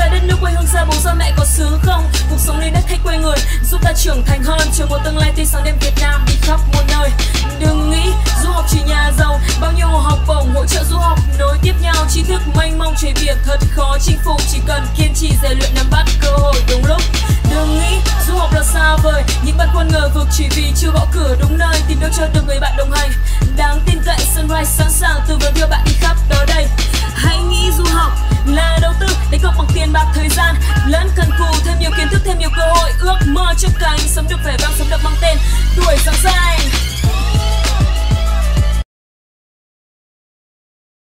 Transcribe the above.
là đất nước quê hương xa bố do mẹ có xứ không. Cuộc sống nơi đất khách quê người giúp ta trưởng thành hơn, chờ một tương lai tươi sáng đêm Việt Nam đi khắp muôn nơi. Đừng nghĩ du học chỉ nhà giàu, bao nhiêu học bổng hỗ trợ du học nối tiếp nhau, tri thức mênh mông trời việc thật khó chinh phục, chỉ cần kiên trì rèn luyện nắm bắt cơ hội đúng lúc. Đừng nghĩ du học là xa vời, những băn khoăn ngờ vực chỉ vì chưa gõ cửa đúng nơi, tìm đâu cho được người bạn đồng hành đáng tin cậy. Sunrise sẵn sàng tư vấn đưa bạn đi khắp tới đây. Hãy nghĩ du học là đầu tư đánh cược bằng tiền bạc thời gian, lẫn cần cù thêm nhiều kiến thức thêm nhiều cơ hội, ước mơ chấp cánh sống được vẻ vang sống được mang tên tuổi giảng dai.